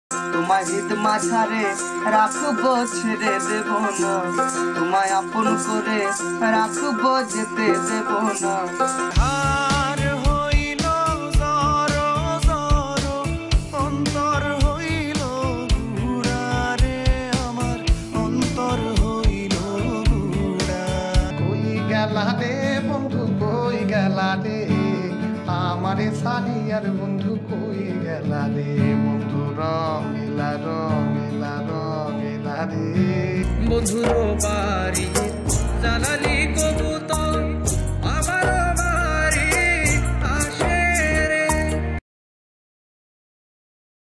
তোমায় হিত মাঝারে রাখবো, ছেড়ে দেব না। তোমায় আপন করে রাখবো, যেতে দেব না। আর হইল জড় জড়, অন্তর হইল গুড়ারে, আমার অন্তর হইল গুড়া। কই গেলা রে বন্ধু, কই গেলা রে আমারে সানিয়ার বন্ধু, কই গেলা রে বন্ধু, রঙিলা রঙিলা রঙিলা রে। বন্ধুর বাড়ি জানালি কবু